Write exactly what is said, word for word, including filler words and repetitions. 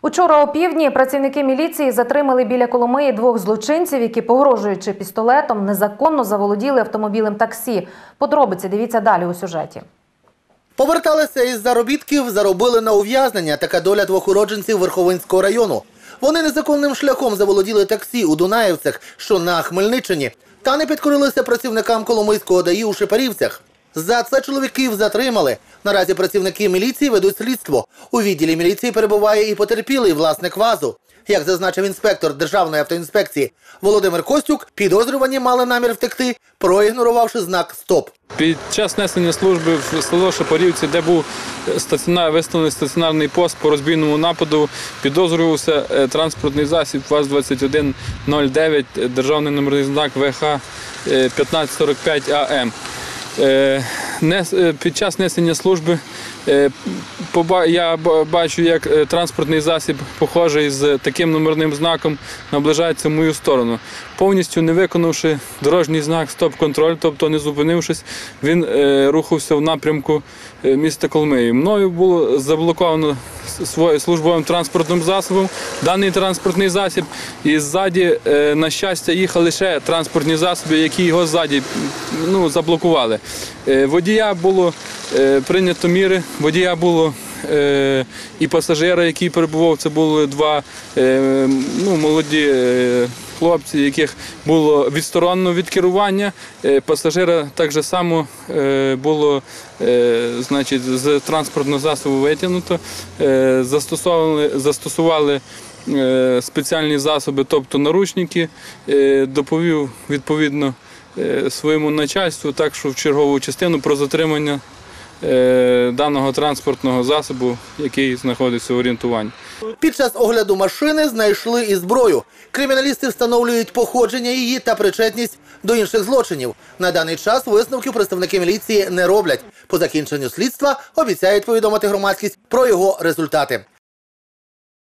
Учора опівдні працівники міліції затримали біля Коломиї двох злочинців, які, погрожуючи пістолетом, незаконно заволоділи автомобілем таксі. Подробиці дивіться далі у сюжеті. Поверталися із заробітків, заробили на ув'язнення. Така доля двох уродженців Верховинського району. Вони незаконним шляхом заволоділи таксі у Дунаївцях, що на Хмельниччині, та не підкорилися працівникам Коломийського ДАІ у Шепарівцях. За це чоловіків затримали. Наразі працівники міліції ведуть слідство. У відділі міліції перебуває і потерпілий власник ВАЗу. Як зазначив інспектор Державної автоінспекції Володимир Костюк, підозрювані мали намір втекти, проігнорувавши знак «Стоп». Під час несення служби в село Шепарівці, де був стаціонар, виставлений стаціонарний пост по розбійному нападу, підозрювався транспортний засіб ВАЗ двадцять один нуль дев'ять, державний номерний знак В Х п'ятнадцять сорок п'ять А М. Під час несення служби я бачу, як транспортний засіб, похожий з таким номерним знаком, наближається в мою сторону. Повністю не виконавши дорожній знак «Стоп-контроль», тобто не зупинившись, він рухався в напрямку міста Коломиї. Мною було заблоковано своїм службовим транспортним засобом даний транспортний засіб, і ззаді, на щастя, їхали ще транспортні засоби, які його ззаді ну, заблокували. Водія було прийнято міри, водія було е, і пасажира, який перебував, це були два е, ну, молоді е, хлопці, яких було відсторонено від керування. Е, пасажира так же само е, було е, значить, з транспортного засобу витягнуто, е, застосували, застосували е, спеціальні засоби, тобто наручники, е, доповів відповідно е, своєму начальству, так що в чергову частину про затримання даного транспортного засобу, який знаходиться в орієнтуванні. Під час огляду машини знайшли і зброю. Криміналісти встановлюють походження її та причетність до інших злочинів. На даний час висновків представники міліції не роблять. По закінченню слідства обіцяють повідомити громадськість про його результати.